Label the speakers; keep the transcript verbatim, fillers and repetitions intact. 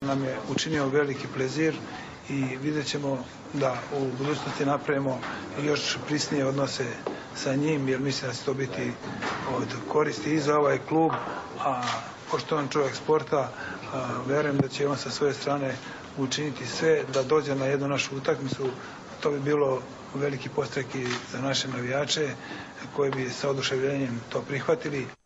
Speaker 1: Nam je učinio veliki plezir i vidjet ćemo da u budućnosti napravimo još prisnije odnose sa njim, jer mislim da će to biti od koristi i za ovaj klub, a pošto on čovjek sporta, verujem da će on sa svoje strane učiniti sve da dođe na jednu našu utakmicu. To bi bilo veliki podstrek i za naše navijače koji bi sa oduševljenjem to prihvatili.